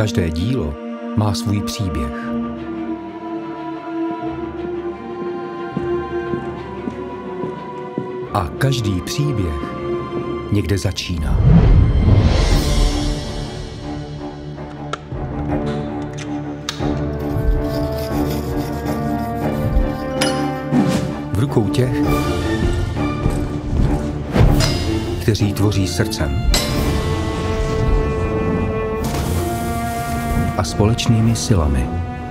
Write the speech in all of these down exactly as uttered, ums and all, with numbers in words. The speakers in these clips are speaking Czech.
Každé dílo má svůj příběh. A každý příběh někde začíná. V rukou těch, kteří tvoří srdcem a společnými silami.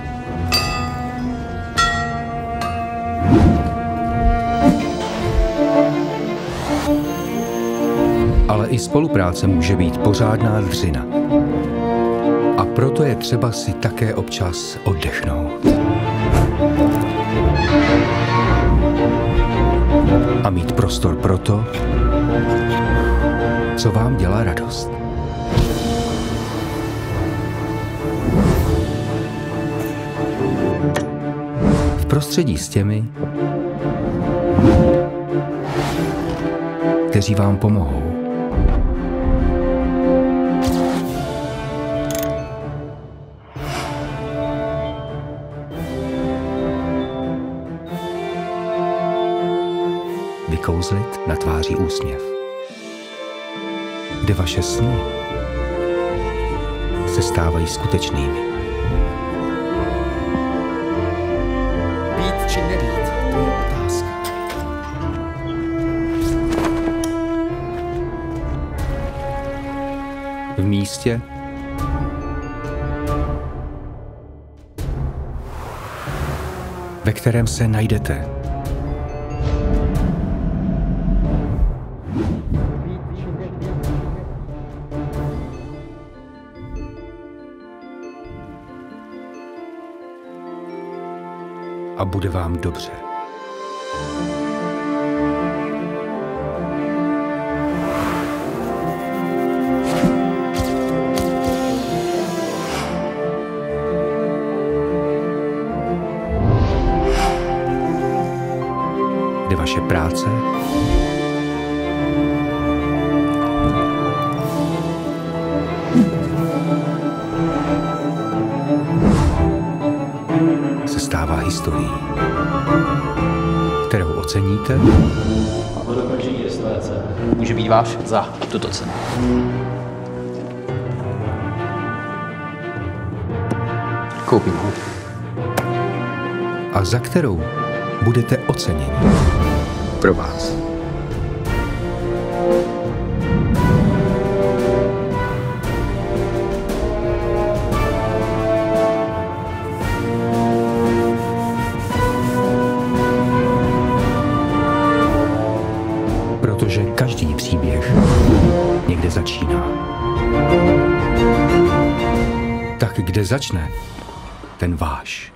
Ale i spolupráce může být pořádná dřina. A proto je třeba si také občas oddechnout. A mít prostor pro to, co vám dělá radost. V prostředí s těmi, kteří vám pomohou. Vykouzlit na tváři úsměv, kde vaše sny se stávají skutečnými. Být či nebýt, to je otázka. V místě, ve kterém se najdete. A bude vám dobře. Kde vaše práce se stává historií, kterou oceníte A po dokončení instalace může být váš za tuto cenu. Koupím ho. a za kterou budete oceněni. Pro vás. Protože každý příběh někde začíná. Tak kde začne ten váš?